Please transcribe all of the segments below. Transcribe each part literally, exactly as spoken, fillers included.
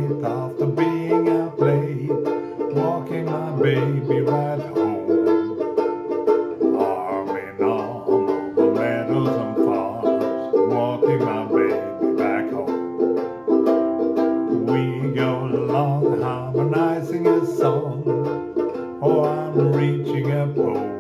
night after being out late, walking my baby right home. Arm in arm over meadows and farms, walking my baby back home. We go along harmonizing a song, oh, I'm reaching a pole.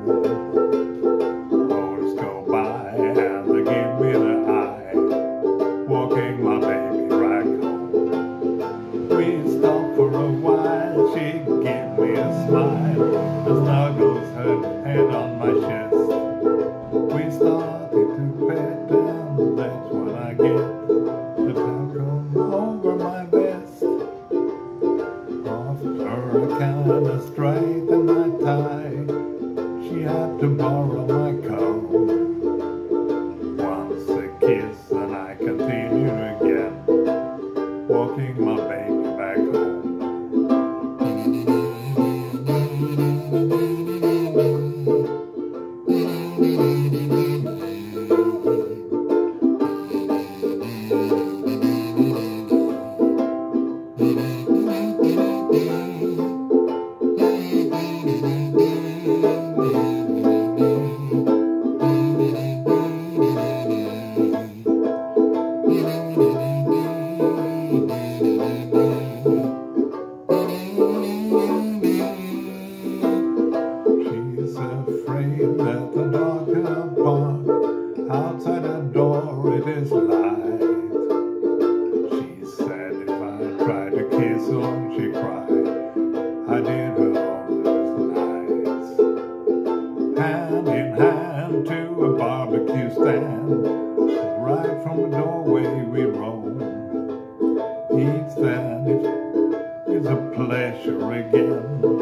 Hours go by and they give me the eye, walking my baby right home. We stop for a while, she gave me a smile and snuggles her head on my chest. We started to bed down, that's when I get the towel over my vest. After I kinda straightened my tie, she had to borrow my comb. Once a kiss and I continue again, walking my baby back home. She's afraid that the dog will bark. Outside her door it is light. She said if I tried to kiss her, she cried. I did her all those nights. Hand in hand to a barbecue stand, right from the doorway we roam. Each stand is a pleasure again.